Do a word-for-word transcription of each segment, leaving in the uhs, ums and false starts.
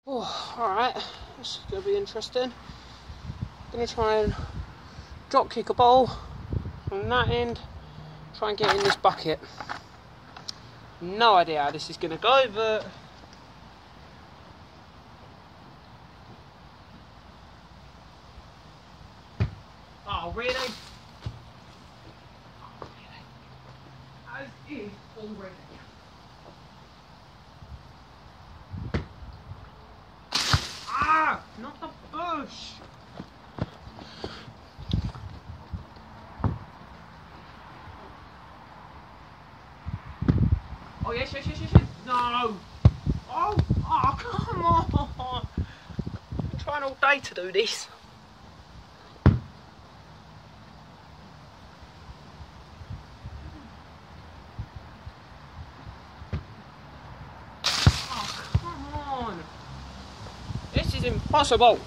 Oh, alright, this is going to be interesting. Going to try and drop kick a ball from that end, try and get in this bucket. No idea how this is going to go, but oh really? Oh really? As if already. Ah! Not the bush! Oh yes, yes, yes, yes, yes. No! Oh! Oh, come on! I'm trying all day to do this. Oh, come on! This is impossible!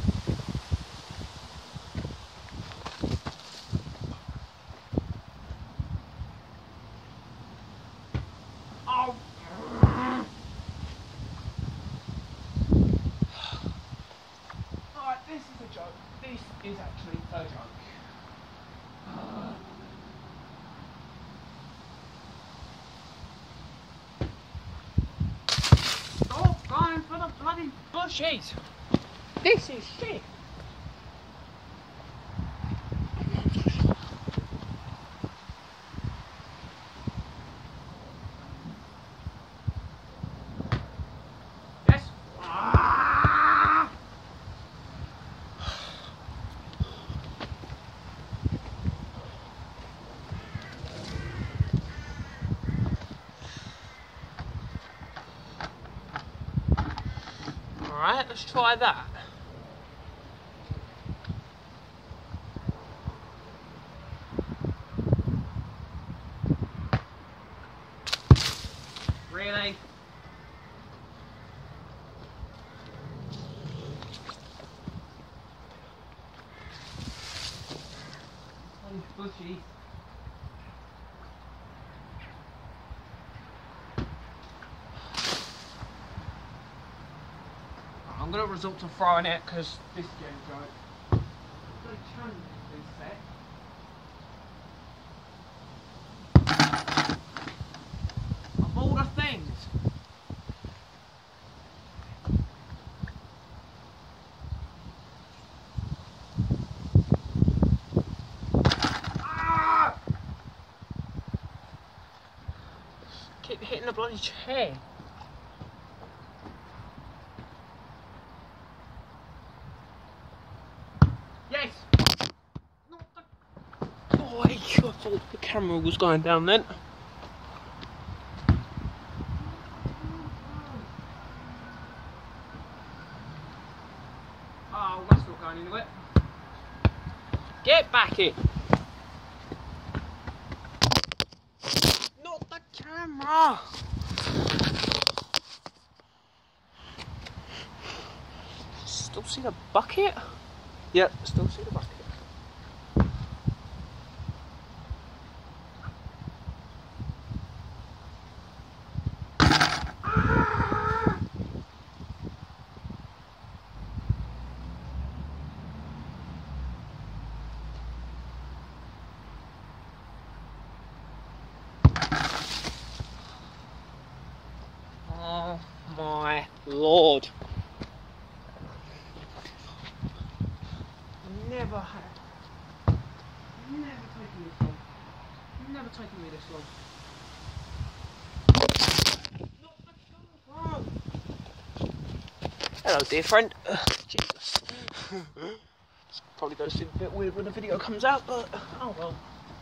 Oh! Alright, this is a joke. This is actually a joke. Stop going for the bloody bushes! This is shit! Yes! Ah! Alright, let's try that. Really? Oh, bushy. I'm going to resort to throwing it because this game's right. Got a challenge this set. Of all the things. Ah! Keep hitting the bloody chair. Yes! Not the... Oh, I thought the camera was going down then. Oh, that's not going into it. Get back in! Not the camera! Still see the bucket? Yep, still see the bucket. Oh my lord. Never had. Never taken this long. Never taken me this long. Hello, dear friend. Uh, Jesus. It's probably going to seem a bit weird when the video comes out, but oh well.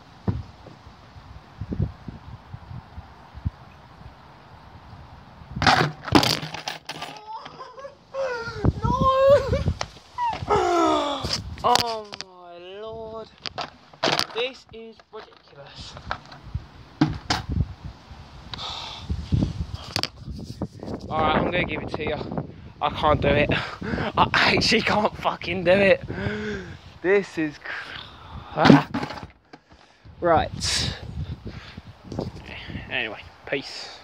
Oh my lord, this is ridiculous. Alright, I'm gonna give it to you. I can't do it. I actually can't fucking do it. This is... Right. Anyway, peace.